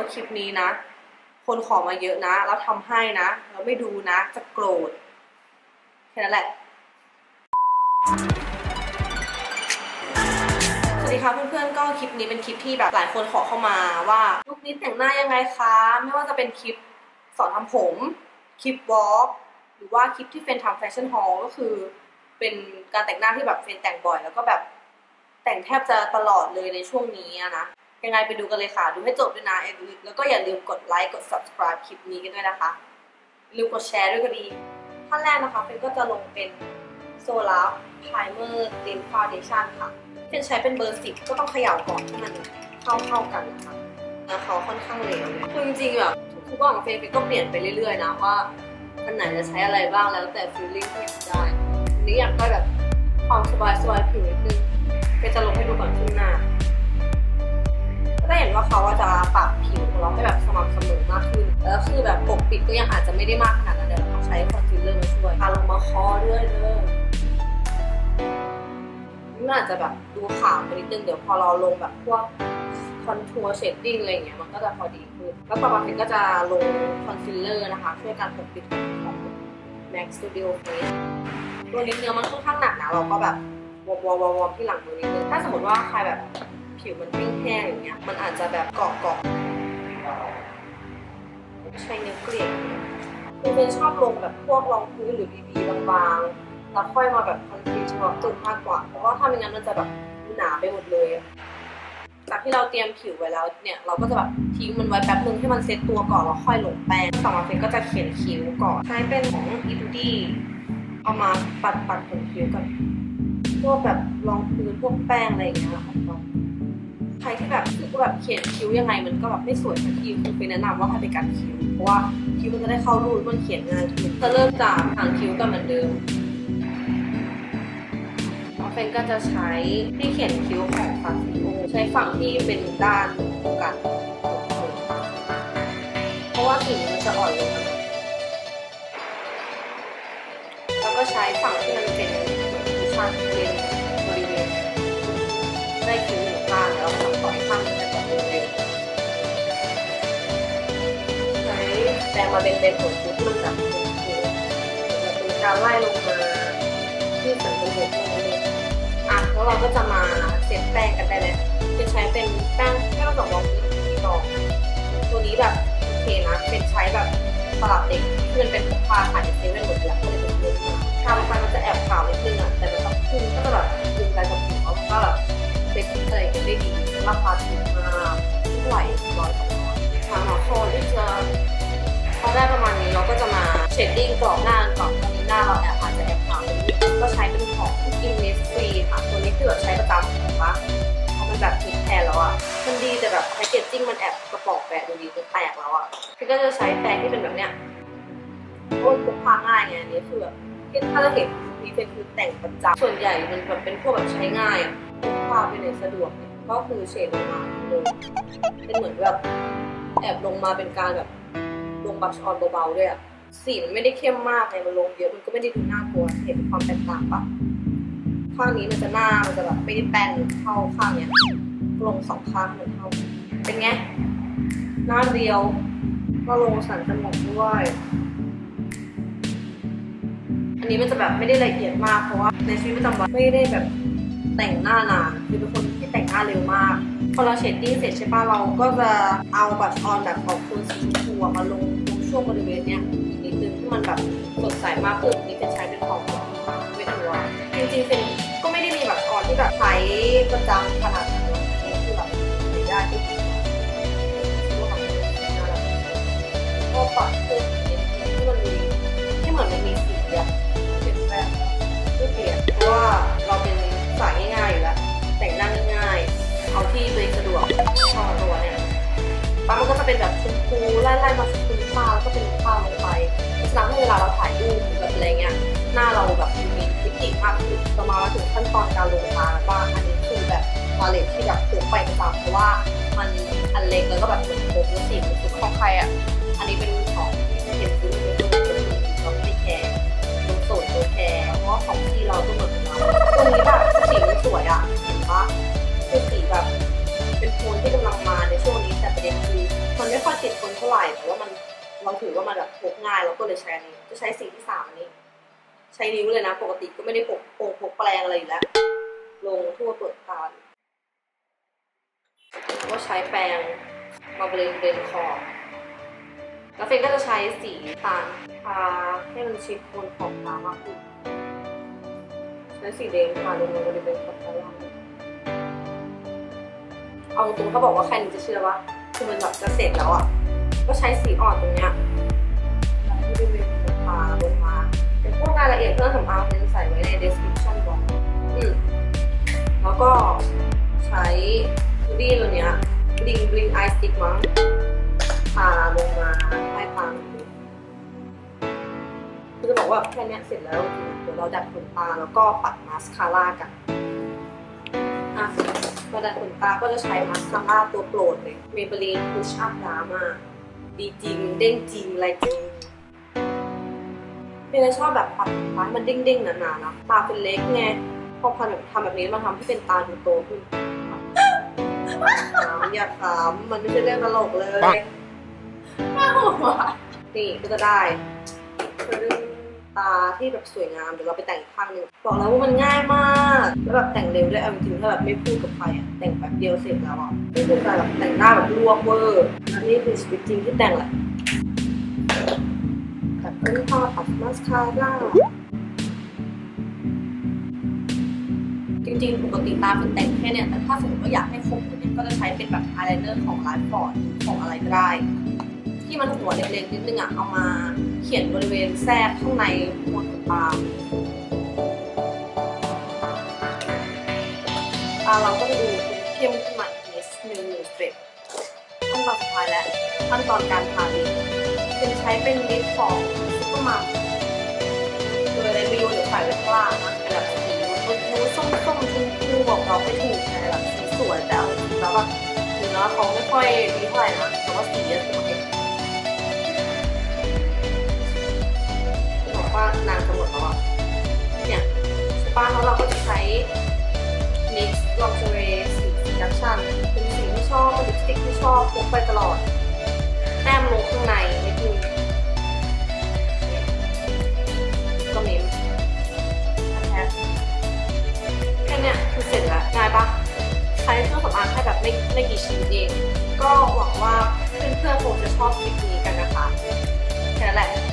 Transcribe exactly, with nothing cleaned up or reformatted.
ว่าคลิปนี้นะคนขอมาเยอะนะแล้วทำให้นะแล้วไม่ดูนะจะโกรธแค่นั้นแหละสวัสดีค่ะเพื่อนๆก็คลิปนี้เป็นคลิปที่แบบหลายคนขอเข้ามาว่าลุคนี้แต่งหน้ายังไงคะไม่ว่าจะเป็นคลิปสอนทำผมคลิปวอล์กหรือว่าคลิปที่เฟนทำแฟชั่นฮอลก็คือเป็นการแต่งหน้าที่แบบเฟนแต่งบ่อยแล้วก็แบบแต่งแทบจะตลอดเลยในช่วงนี้นะยังไงไปดูกันเลยค่ะดูให้จบด้วยนะแล้วก็อย่าลืมกดไลค์กด ซับสไครบ์ คลิปนี้กันด้วยนะคะอย่าลืมกดแชร์ด้วยก็ดีขั้นแรกนะคะเฟนก็จะลงเป็นโซลาร์ไพรเมอร์ตินฟาวเดชั่นค่ะเฟนใช้เป็นเบอร์สิบก็ต้องเขย่าก่อนให้มันเข้าเข้ากันนะคะแล้วเขาค่อนข้างเหลวเลยคือจริงๆแบบทุกๆวันของเฟนเฟนก็เปลี่ยนไปเรื่อยๆนะว่าอันไหนจะใช้อะไรบ้างแล้วแต่ฟีลลิ่งที่อยากได้อันนี้อยากได้แบบความสบายสบายผิวนิดนึงเฟนจะลงให้ดูก่อนขึ้นหน้าก็ได้เห็นว่าเขาจะปรับผิวของเราให้แบบสม่ำเสมอมากขึ้นแล้วคือแบบปกปิดก็ยังอาจจะไม่ได้มากขนาดนั้นเดี๋ยวเราใช้คอนซีลเลอร์มาช่วยทาลงมาคอด้วยเด้อมันอาจจะแบบดูขาวไปนิดนึงเดี๋ยวพอเราลงแบบพวกคอนทัวร์เชดดิ้งอะไรอย่างเงี้ยมันก็จะพอดีขึ้นแล้วต่อมาก็จะลงคอนซีลเลอร์นะคะช่วยการปกปิดของ Mac Studio Face ตัวนี้เนื้อมันค่อนข้างหนักนะเราก็แบบวอร์มวอร์มวอร์มที่หลังมือนิดนึงถ้าสมมติว่าใครแบบผิวมันแห้งๆอย่างเงี้ยมันอาจจะแบบเกาะเกาะใช้นิ้วเกลี่ยคือเป็นชอบลงแบบพวกรองพื้นหรือบีบีบางๆแล้วค่อยมาแบบคอนซีลเฉพาะจุดมากกว่าเพราะว่าถ้าไม่งั้นมันจะแบบหนาไปหมดเลยจากที่เราเตรียมผิวไว้แล้วเนี่ยเราก็จะแบบทิ้งมันไว้แป๊บนึงให้มันเซ็ตตัวก่อนแล้วค่อยลงแป้งต่อมาเฟนก็จะเขียนคิ้วก่อนใช้เป็นของอีทูดี้เอามาปัดปัดขนคิ้วกับพวกแบบรองพื้นพวกแป้งอะไรอย่างเงี้ยค่ะใครที่แบบรู้สึกว่าแบบเขียนคิ้วยังไงมันก็แบบไม่สวยสักทีคือเป็นแนะนำว่าให้ไปกัดคิ้วเพราะว่าคิ้วมันจะได้เข้ารูปมันเขียนง่ายขึ้นจะเริ่มจากหางคิ้วกันเหมือนเดิมเฟนก็จะใช้ที่เขียนคิ้วของฟาซิโอใช้ฝั่งที่เป็นด้านตรงกันเพราะว่าสีมันจะอ่อนลงแล้วก็ใช้ฝั่งที่มันเป็นคุชชั่นเป็นบริเวณได้คิ้วหนึ่งข้างแล้วฝั่งต่ออีกข้างจะแบบเร็วใช้แปรงมาเป็นเป็นผลคิ้วที่มันแบบเป็นเป็นการไล่ลงมาที่สันบนหัวอ่ะแล้วเราก็จะมาเซ็ตแป้งกันได้เลยจะใช้เป็นแป้งแค่ผสมรองพื้นที่ต่อตัวนี้แบบโอเคนะเป็นใช้แบบตลับเด็กที่มันเป็นผ้าขายในเซเว่นหมดแล้วก็เลยเป็นเยอะมากทาลงไปมันจะแอบขาวนิดนึงอ่ะแต่มันต้องขึ้นก็จะแบบดึงใจกับผิวแล้วก็แบบเซ็ตอะไรกันได้ดีราคาถูกมากไม่ไหวร้อยสองร้อยหาหมอคอที่จะพอได้ประมาณนี้เราก็จะมาเชดดิ้งกรอบหน้าก่อนตอนนี้หน้าเราแอบอาจจะแอบขาวก็ใช้เป็นของอินเนสฟรีค่ะตัวนี้คือแบบใช้ประจำถูกปะเพราะมันแบบฮิตแทนแล้วอ่ะมันดีแต่แบบแพคเกจจิ้งมันแอบกระป๋องแปะดูดีจะแตกแล้วอ่ะพี่ก็จะใช้แปรงที่เป็นแบบเนี้ยโอ้ยพกพาง่ายไงอันนี้คือแบบถ้าเราเห็นนี่เป็นคือแต่งประจำส่วนใหญ่มันแบบเป็นพวกแบบใช้ง่ายอ่ะพกพาไปไหนสะดวกเนี่ยก็คือเฉดลงมาเลยเป็นเหมือนแบบแอบลงมาเป็นการแบบลงบัชออนเบาๆด้วยอ่ะสีมันไม่ได้เข้มมากไงมันลงเยอะมันก็ไม่ได้ดูน่ากลัวเห็นความแตกต่างปะข้างนี้มันจะหน้ามันจะแบบไม่ได้แป้นเท่าข้างเนี้ยลงสองข้างเหมือนเท่าเป็นไงหน้าเรียวก็ลงสันจมูกด้วยอันนี้มันจะแบบไม่ได้ละเอียดมากเพราะว่าในชีวิตประจำวันไม่ได้แบบแต่งหน้านานคือเป็นคนที่แต่งหน้าเร็วมากพอเราเชดดิ้งเสร็จใช่ปะเราก็จะเอาบัชออนแบบของคุณสีชมพูมาลงช่วงบริเวณเนี้ยนิดนึงที่มันแบบสดใสมากขึ้นนี่เป็นใช้เป็นของเวทอัวจริงๆเป็นก็ไม่ได้มีแบบออนที่แบบใช้ประจำขนาดนั้นนี่คือแบบใช้ได้ที่สุดก็ปัดขึ้นที่มันมีที่เหมือนมันมีสีอะเปลี่ยนแปลงไม่เปลี่ยนเพราะว่าเราเป็นสายง่ายๆอยู่แล้วแต่งหน้าง่ายๆเอาที่ตัวเองสะดวกเข้าตัวเนี่ยปั๊มมันก็จะเป็นแบบชมพูไล่ๆมาชมพูฟ้าแล้วก็เป็นฟ้าลงไปเพราะฉะนั้นเวลาเราถ่ายรูปแบบอะไรเงี้ยหน้าเราแบบมีมิติมากขึ้นต่อมาถึงขั้นตอนการลงตาว่าอันนี้คือแบบพาเลทที่แบบถูกไปประจำเพราะว่ามันอันเล็กแล้วก็แบบเหมือนโค้งแล้วสีมันสุดของใครอ่ะอันนี้เป็นของที่เห็นซื้อเลยเราไม่ได้แคร์เป็นโสดตัวแคร์เพราะว่าของที่เราก็เหมือนเราตรงนี้แบบสีมันสวยอ่ะเห็นปะคือสีแบบเป็นโทนที่กำลังมาในช่วงนี้แต่ประเด็นคือมันไม่ค่อยติดคนเท่าไหร่แต่ว่ามันเราถือว่ามันแบบพกง่ายเราก็เลยใช้อันนี้จะใช้สีที่สามอันนี้ใช้นิ้วเลยนะปกติก็ไม่ได้พกพกพกแปรงอะไรอยู่แล้วลงทั่วเปลือกตาก็ใช้แปรงมาเบลนเบลนคอแล้วเฟนก็จะใช้สีตาลทาให้มันชิดบนขอบตามากขึ้นใช้สีแดงทาลงบริเวณขอบตาล่างเอาตรงเขาบอกว่าใครจะเชื่อว่าคือมันแบบจะเสร็จแล้วอ่ะก็ใช้สีอ่อนตรงเนี้ยบริเวณขอบตาลงมาแต่พวกรายละเอียดเครื่องสำอางเฟนใส่ไว้ใน description บอกอืมแล้วก็ใช้ดูดี้ตัวเนี้ยบลิงบลิงไอสติ๊กมั้งทาลงมาใต้ตาคือจะบอกว่าแค่นี้เสร็จแล้วเดี๋ยวเราดัดขนตาแล้วก็ปัดมาสคาร่ากันอ่ะมาดัดขนตาก็จะใช้มาสคาร่าตัวโปรดเลย Maybelline Push Up Drama ดีจริงเด้งจริงอะไรจริงเป็นอะไรชอบแบบปัดตามันเด้งๆหนาๆนะตาเป็นเล็กไงพอพันแบบทำแบบนี้มันทำให้เป็นตาดูโตขึ้นอย่าขำมันไม่ใช่เรื่องตลกเลยน่าหัวนี่ก็จะได้ตาที่แบบสวยงามเดี๋ยวเราไปแต่งอีกข้างหนึ่งบอกแล้วว่ามันง่ายมากแล้วแบบแต่งเร็วด้วยเอาจริงๆถ้าแบบไม่พูดกับใครอะแต่งแบบเดียวเสร็จแล้วอ่ะนี่คือการแบบแต่งหน้าแบบลวกเวอร์และนี่คือชีวิตจริงที่แต่งแหละแบบเล่นตาปัดมาสคาร่าจริงๆปกติตาเป็นแต่งแค่เนี่ยแต่ถ้าสมมติว่าอยากให้คมกว่านี้ก็จะใช้เป็นแบบอายไลเนอร์ของไลฟ์ฟอร์ดของอะไรก็ได้ที่มันหัวเล็กๆนิดนึงอ่ะเอามาเขียนบริเวณแทรกข้างในบนตาตาเราก็จะดูเข้มขึ้นมาอีกนิดนึงหนึ่งสเต็ปขั้นตอนสุดท้ายแล้วขั้นตอนการทาลิปเป็นใช้เป็นลิปของซุปเปอร์มัมตัวอะไรไม่รู้เดี๋ยวใส่ไว้ข้างล่างนะแบบสีนูดส้มๆชมพูบอกเราไม่ถูกนะแบบสีสวยแต่เอาจริงแล้วแบบเนื้อเขาไม่ค่อยดีเท่าไหร่นะแต่ว่าสีเยอะสวยบอกว่านานจะหมดแล้วอ่ะเนี่ยใช่ป่ะแล้วเราก็จะใช้ NYX Lingerie สีซีดักชั่นเป็นสีที่ชอบเป็นลิปสติกที่ชอบพกไปตลอดแต้มลงข้างในนิดนึงก็มีแค่แค่เนี้ยคือเสร็จแล้วง่ายปะใช้เครื่องสำอางแค่แบบไม่ไม่กี่ชิ้นเองก็หวังว่าเพื่อนๆคงจะชอบคลิปนี้กันนะคะแค่นั้นแหละ